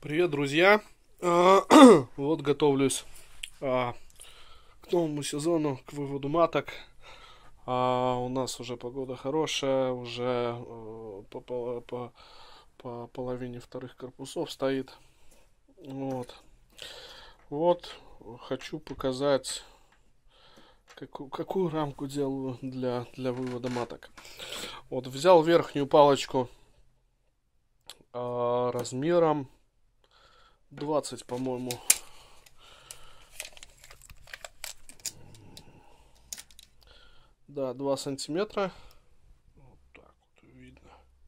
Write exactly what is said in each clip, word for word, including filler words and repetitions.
Привет, друзья! Вот готовлюсь а, к новому сезону, к выводу маток. А, у нас уже погода хорошая, уже а, по, по, по, по половине вторых корпусов стоит. Вот. Вот хочу показать, какую, какую рамку делаю для, для вывода маток. Вот взял верхнюю палочку а, размером двадцать, по-моему. Да, два сантиметра. Вот так вот видно.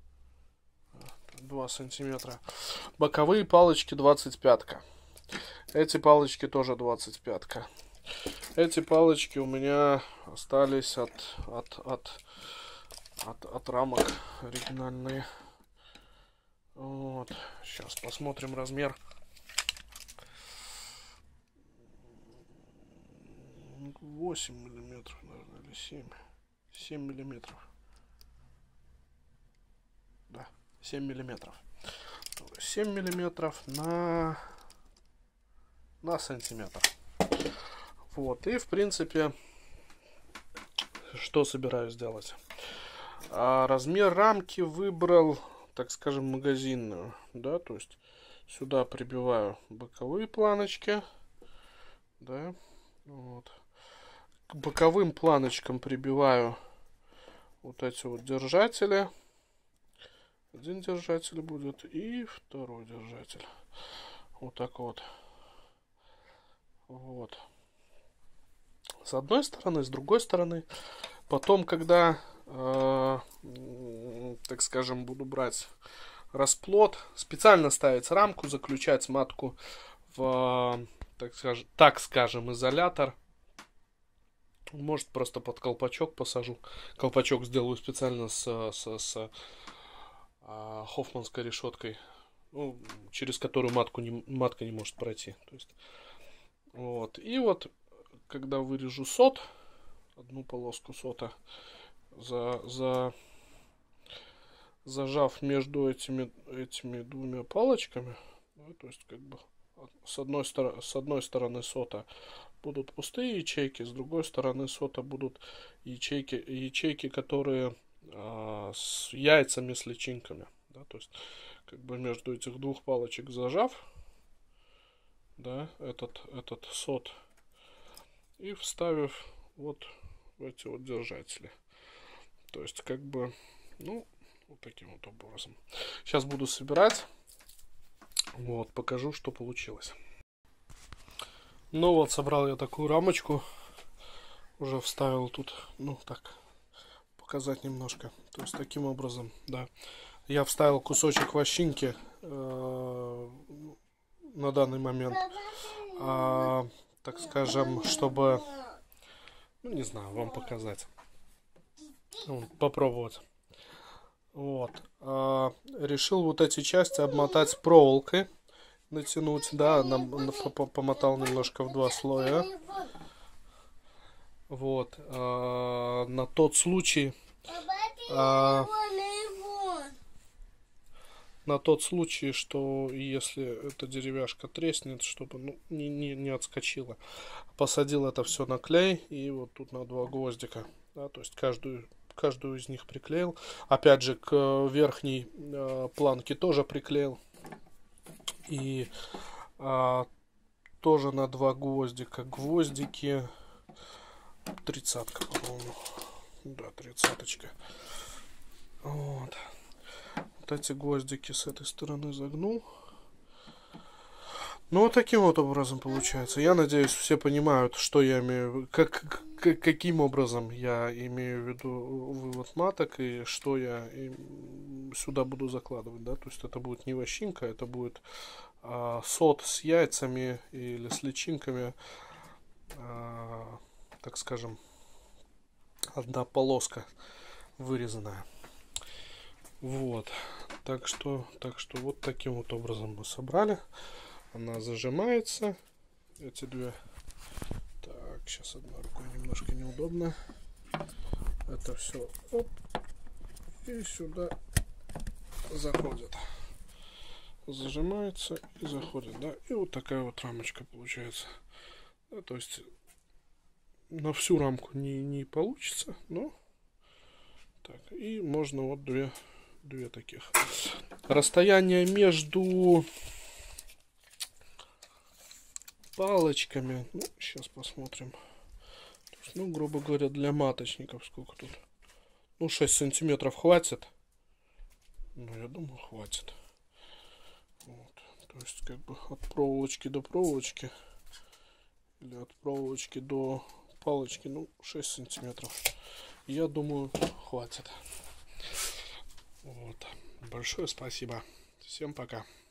два сантиметра. Боковые палочки двадцать пятка. Эти палочки тоже двадцать пятка. Эти палочки у меня остались от, от, от, от, от рамок оригинальные. Вот. Сейчас посмотрим размер. восемь миллиметров, наверное, или семь. семь миллиметров. Да, семь миллиметров. семь миллиметров на, на сантиметр. Вот, и в принципе, что собираюсь делать? А, размер рамки выбрал, так скажем, магазинную. Да, то есть сюда прибиваю боковые планочки. Да, вот. К боковым планочкам прибиваю вот эти вот держатели. Один держатель будет и второй держатель. Вот так вот. Вот. С одной стороны, с другой стороны. Потом, когда, э, так скажем, буду брать расплод, специально ставить рамку, заключать матку в, так скажем, так скажем, изолятор. Может, просто под колпачок посажу. Колпачок сделаю специально с, с, с а, хофманской решеткой, ну, через которую матку не, матка не может пройти. То есть, вот. И вот, когда вырежу сот, одну полоску сота, за, за, зажав между этими, этими двумя палочками, да, то есть, как бы, с одной, с одной стороны сота будут пустые ячейки, с другой стороны сота будут ячейки, ячейки, которые а, с яйцами, с личинками. Да, то есть, как бы между этих двух палочек зажав, да, этот, этот сот, и вставив вот в эти вот держатели. То есть, как бы, ну, вот таким вот образом. Сейчас буду собирать. Вот, покажу, что получилось. Ну вот, собрал я такую рамочку. Уже вставил тут, ну так, показать немножко. То есть, таким образом, да. Я вставил кусочек вощинки э, на данный момент. Э, так скажем, чтобы, ну не знаю, вам показать. Ну, попробовать. Вот. Э, решил вот эти части обмотать проволокой. Натянуть, да, нам, помотал немножко в два слоя. Вот. Э, на тот случай... Э, на тот случай, что если эта деревяшка треснет, чтобы, ну, не, не, не отскочила. Посадил это все на клей и вот тут на два гвоздика. Да, то есть каждую, каждую из них приклеил. Опять же, к верхней э, планке тоже приклеил. И а, тоже на два гвоздика. Гвоздики тридцатка, по-моему. Да, тридцаточка. Вот. Вот эти гвоздики с этой стороны загнул. Ну, вот таким вот образом получается. Я надеюсь, все понимают, что я имею, как, как, каким образом я имею в виду вывод маток и что я сюда буду закладывать, да. То есть это будет не вощинка, это будет а, сот с яйцами или с личинками, а, так скажем, одна полоска вырезанная. Вот. Так что, так что вот таким вот образом мы собрали. Она зажимается. Эти две. Так, сейчас одной рукой немножко неудобно. Это все. Оп. И сюда заходит. зажимается и заходит, да, и вот такая вот рамочка получается. Да, то есть на всю рамку не, не получится, но так, и можно вот две, две таких. Расстояние между палочками, ну, сейчас посмотрим. Есть, ну, грубо говоря, для маточников сколько тут? Ну, шесть сантиметров хватит. Ну, я думаю, хватит. Вот. То есть, как бы от проволочки до проволочки. Или от проволочки до палочки, ну, шесть сантиметров. Я думаю, хватит. Вот. Большое спасибо. Всем пока.